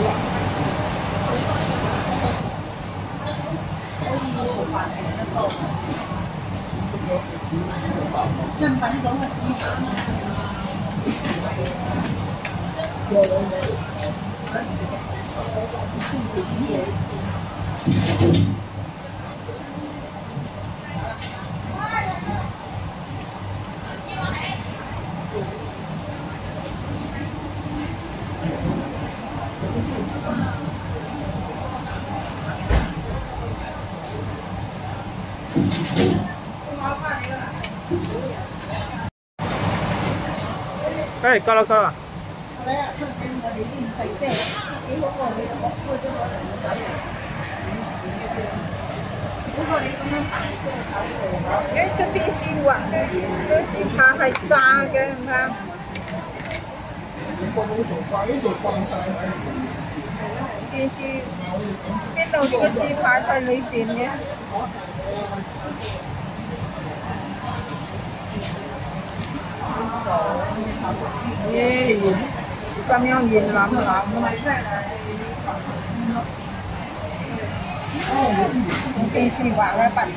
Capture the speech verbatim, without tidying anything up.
nhân bánh giống là xí hả? Rồi rồi rồi. Cái này cao là cao à? cái cái啲鮮滑嘅，啲豬扒係炸嘅，唔係。電視邊度個豬扒喺裏邊嘅？耶！咁樣熱冧冧。電視滑嘅笨。